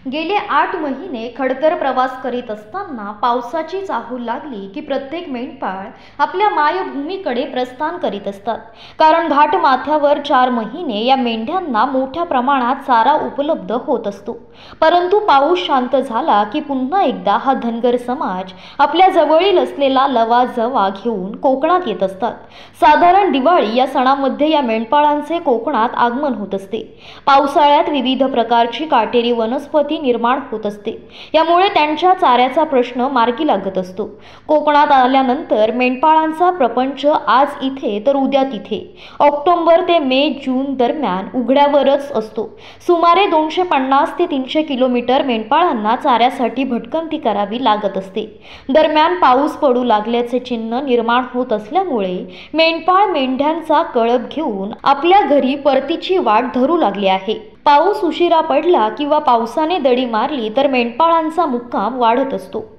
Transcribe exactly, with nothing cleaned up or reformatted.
गेले आठ महिने खडतर प्रवास करीत असताना पावसाची चाहूल लागली की प्रत्येक मेंढपाळ आपल्या मायभूमीकडे प्रस्थान करीत असतात. कारण घाट माथ्यावर चार महिने या मेंढ्यांना मोठ्या प्रमाणात चारा उपलब्ध होत असतो. परंतु पाऊस शांत झाला की पुन्हा एकदा हा धनगर समाज आपल्या जवळील असलेला लवाजवा घेऊन कोकणात येत असतात. साधारण दिवाळी या सणामध्ये या मेंढपाळांचे कोकणात आगमन होत असते. पावसाळ्यात विविध प्रकारची काटेरी वनस्पती निर्माण होत असते. यामुळे त्यांच्या चाऱ्याचा प्रश्न मार्गी लागत असतो. कोकणात आल्यानंतर मेंढपाळांचा प्रपंच आज इथे तर उद्या तिथे. ऑक्टोबर ते मे जून दरम्यान उघड्यावरच असतो. सुमारे दोनशे पन्नास ते तीनशे किलोमीटर मेंढपाळांना चाऱ्यासाठी भटकंती करावी लागत असते. दरम्यान पाऊस पडू लागल्याचे चिन्ह निर्माण होत असल्यामुळे मेंढपाळ मेंढ्यांचा कळप घेऊन आपल्या घरी परतीची वाट धरू लागले आहे. पाऊस उशिरा पडला किंवा पावसाने दडी मारली तर मेंढपाळांचा मुक्काम वाढत असतो.